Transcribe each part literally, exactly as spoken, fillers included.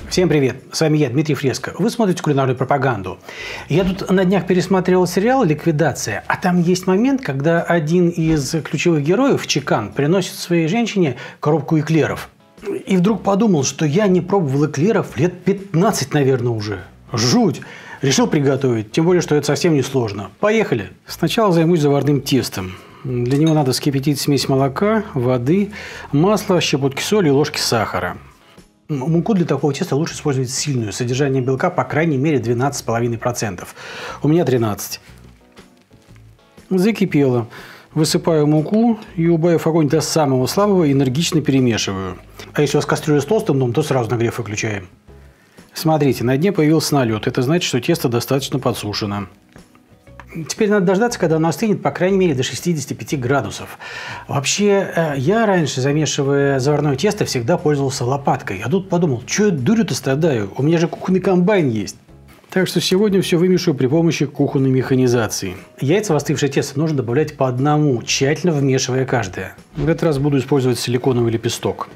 Всем привет! С вами я, Дмитрий Фреско. Вы смотрите кулинарную пропаганду. Я тут на днях пересматривал сериал «Ликвидация», а там есть момент, когда один из ключевых героев, Чекан, приносит своей женщине коробку эклеров. И вдруг подумал, что я не пробовал эклеров лет пятнадцать, наверное, уже. Жуть! Решил приготовить, тем более, что это совсем не сложно. Поехали! Сначала займусь заварным тестом. Для него надо вскипятить смесь молока, воды, масла, щепотки соли и ложки сахара. Муку для такого теста лучше использовать сильную. Содержание белка по крайней мере двенадцать целых пять десятых процента. У меня тринадцать. Закипело. Высыпаю муку и, убавив огонь до самого слабого, энергично перемешиваю. А если у вас кастрюля с толстым дном, то сразу нагрев выключаем. Смотрите, на дне появился налет. Это значит, что тесто достаточно подсушено. Теперь надо дождаться, когда оно остынет, по крайней мере, до шестидесяти пяти градусов. Вообще, я раньше, замешивая заварное тесто, всегда пользовался лопаткой. А тут подумал, что я дурью-то страдаю? У меня же кухонный комбайн есть. Так что сегодня все вымешу при помощи кухонной механизации. Яйца в остывшее тесто нужно добавлять по одному, тщательно вмешивая каждое. В этот раз буду использовать силиконовый лепесток.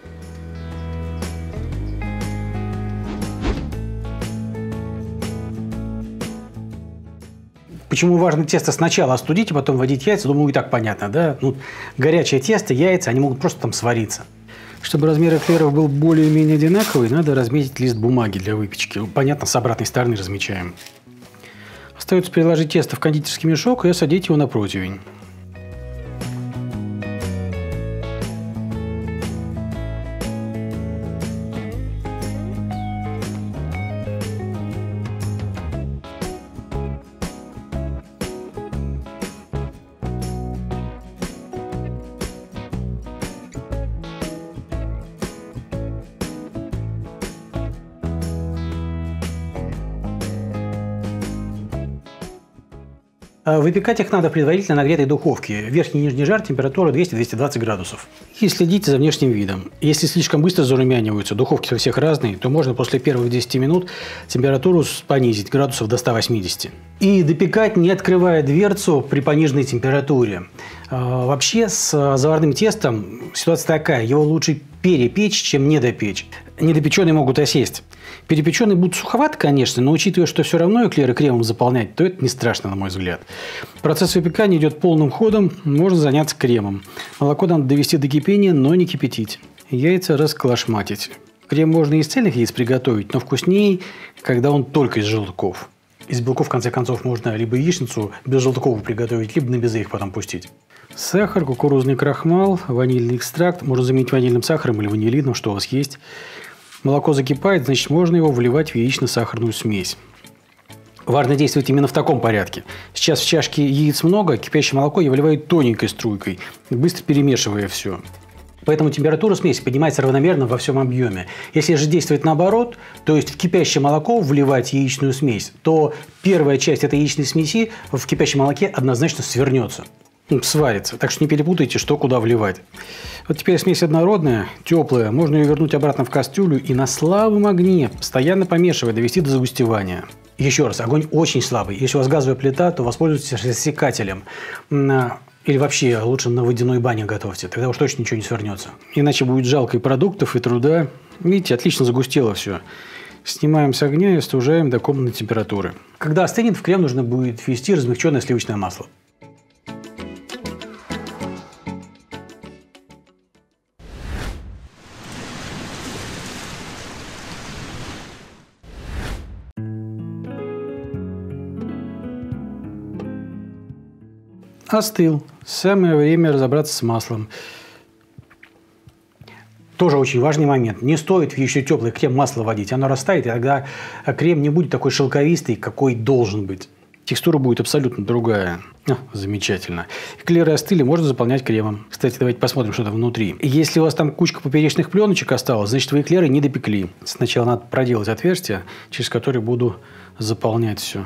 Почему важно тесто сначала остудить, а потом вводить яйца, думаю, и так понятно, да? Ну, горячее тесто, яйца, они могут просто там свариться. Чтобы размер эклеров был более-менее одинаковый, надо разметить лист бумаги для выпечки. Понятно, с обратной стороны размечаем. Остается переложить тесто в кондитерский мешок и осадить его на противень. Выпекать их надо в предварительно нагретой духовке. Верхний и нижний жар, температура двести — двести двадцать градусов. И следите за внешним видом. Если слишком быстро зарумяниваются, духовки у всех разные, то можно после первых десяти минут температуру понизить градусов до ста восьмидесяти. И допекать, не открывая дверцу при пониженной температуре. Вообще с заварным тестом ситуация такая. Его лучше перепечь, чем недопечь. Недопеченные могут осесть. Перепеченные будут суховаты, конечно, но учитывая, что все равно эклеры кремом заполнять, то это не страшно, на мой взгляд. Процесс выпекания идет полным ходом, можно заняться кремом. Молоко надо довести до кипения, но не кипятить. Яйца расколошматить. Крем можно из цельных яиц приготовить, но вкуснее, когда он только из желтков. Из белков, в конце концов, можно либо яичницу безжелтковую приготовить, либо на безе их потом пустить. Сахар, кукурузный крахмал, ванильный экстракт. Можно заменить ванильным сахаром или ванилином, что у вас есть. Молоко закипает, значит, можно его вливать в яично-сахарную смесь. Важно действовать именно в таком порядке. Сейчас в чашке яиц много, кипящее молоко я выливаю тоненькой струйкой, быстро перемешивая все. Поэтому температура смеси поднимается равномерно во всем объеме. Если же действовать наоборот, то есть в кипящее молоко вливать яичную смесь, то первая часть этой яичной смеси в кипящем молоке однозначно свернется. Сварится. Так что не перепутайте, что куда вливать. Вот теперь смесь однородная, теплая. Можно ее вернуть обратно в кастрюлю и на слабом огне, постоянно помешивая, довести до загустевания. Еще раз, огонь очень слабый. Если у вас газовая плита, то воспользуйтесь рассекателем. Или вообще лучше на водяной бане готовьте. Тогда уж точно ничего не свернется. Иначе будет жалко и продуктов, и труда. Видите, отлично загустело все. Снимаем с огня и остужаем до комнатной температуры. Когда остынет, в крем нужно будет ввести размягченное сливочное масло. Остыл. Самое время разобраться с маслом. Тоже очень важный момент. Не стоит в еще теплый крем масло вводить. Оно растает, и тогда крем не будет такой шелковистый, какой должен быть. Текстура будет абсолютно другая. А, замечательно. Эклеры остыли, можно заполнять кремом. Кстати, давайте посмотрим, что там внутри. Если у вас там кучка поперечных пленочек осталась, значит, вы эклеры не допекли. Сначала надо проделать отверстие, через которое буду заполнять все.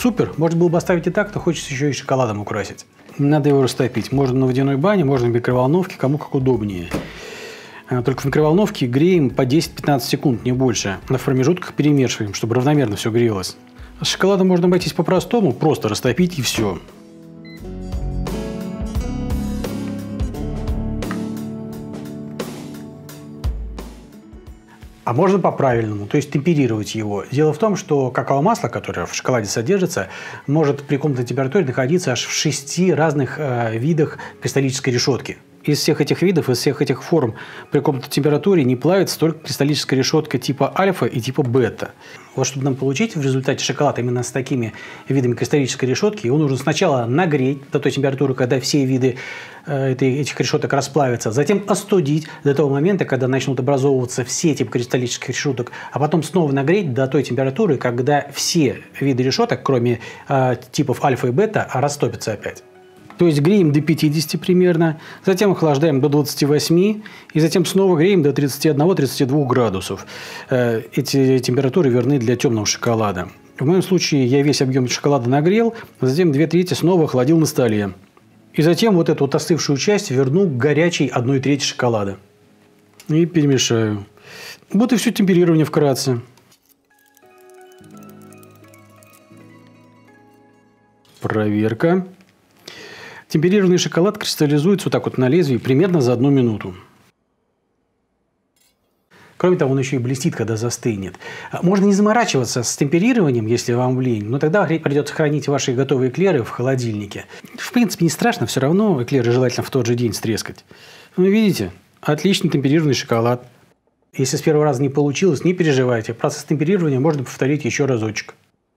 супер. Можно было бы оставить и так, но хочется еще и шоколадом украсить. Надо его растопить. Можно на водяной бане, можно в микроволновке, кому как удобнее. Только в микроволновке греем по десять-пятнадцать секунд, не больше. Но в промежутках перемешиваем, чтобы равномерно все грелось. С шоколадом можно обойтись по-простому, просто растопить и все. А можно по-правильному, то есть темперировать его. Дело в том, что какао-масло, которое в шоколаде содержится, может при комнатной температуре находиться аж в шести разных э, видах кристаллической решетки. Из всех этих видов, из всех этих форм при комнатной температуре не плавится только кристаллическая решетка типа альфа и типа бета. Вот чтобы нам получить в результате шоколад именно с такими видами кристаллической решетки, его нужно сначала нагреть до той температуры, когда все виды э, этой, этих решеток расплавятся, затем остудить до того момента, когда начнут образовываться все типы кристаллических решеток, а потом снова нагреть до той температуры, когда все виды решеток, кроме э, типов альфа и бета, растопятся опять. То есть греем до пятидесяти примерно, затем охлаждаем до двадцати восьми и затем снова греем до тридцати одного — тридцати двух градусов. Эти температуры верны для темного шоколада. В моем случае я весь объем шоколада нагрел, затем две трети снова охладил на столе. И затем вот эту вот остывшую часть верну к горячей одной трети шоколада. И перемешаю. Вот и все темперирование вкратце. Проверка. Темперированный шоколад кристаллизуется вот так вот на лезвии примерно за одну минуту. Кроме того, он еще и блестит, когда застынет. Можно не заморачиваться с темперированием, если вам лень, но тогда придется хранить ваши готовые эклеры в холодильнике. В принципе, не страшно, все равно эклеры желательно в тот же день стрескать. Ну, видите, отличный темперированный шоколад. Если с первого раза не получилось, не переживайте. Процесс темперирования можно повторить еще разочек.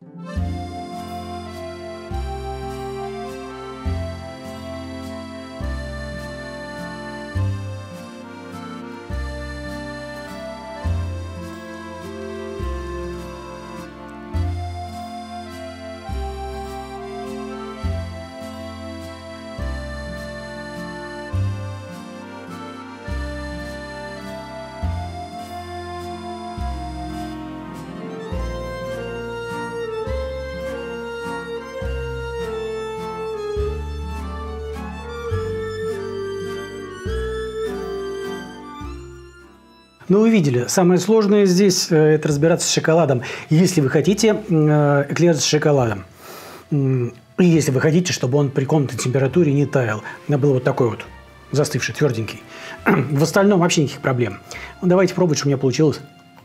Ну, вы видели, самое сложное здесь – это разбираться с шоколадом, если вы хотите эклер с шоколадом. И если вы хотите, чтобы он при комнатной температуре не таял. У меня был вот такой вот застывший, тверденький. В остальном вообще никаких проблем. Ну, давайте пробовать, что у меня получилось.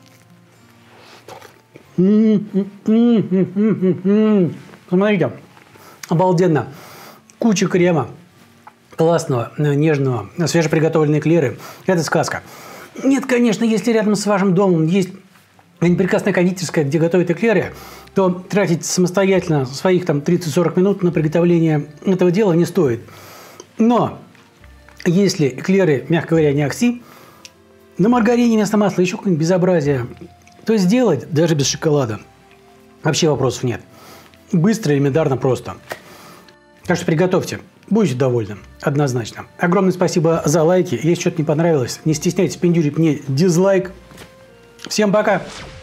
Смотрите, обалденно. Куча крема классного, нежного, свежеприготовленные эклеры. Это сказка. Нет, конечно, если рядом с вашим домом есть прекрасная кондитерская, где готовят эклеры, то тратить самостоятельно своих там тридцать-сорок минут на приготовление этого дела не стоит. Но если эклеры, мягко говоря, не ахти, на маргарине вместо масла еще какое-нибудь безобразие, то сделать даже без шоколада вообще вопросов нет. Быстро, элементарно, просто. Так что приготовьте. Будете довольны, однозначно. Огромное спасибо за лайки. Если что-то не понравилось, не стесняйтесь пиндюрить мне дизлайк. Всем пока!